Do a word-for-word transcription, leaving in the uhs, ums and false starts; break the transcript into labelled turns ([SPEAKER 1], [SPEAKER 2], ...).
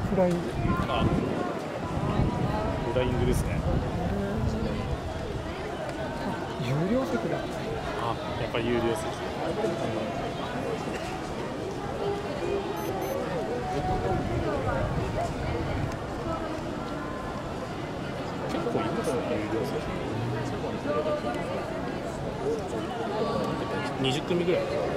[SPEAKER 1] フライング。
[SPEAKER 2] あ、フライングですね。
[SPEAKER 1] 有料席だ。
[SPEAKER 2] あ、やっぱり有料席。結構いますね、有料席。にじゅっ組ぐらい。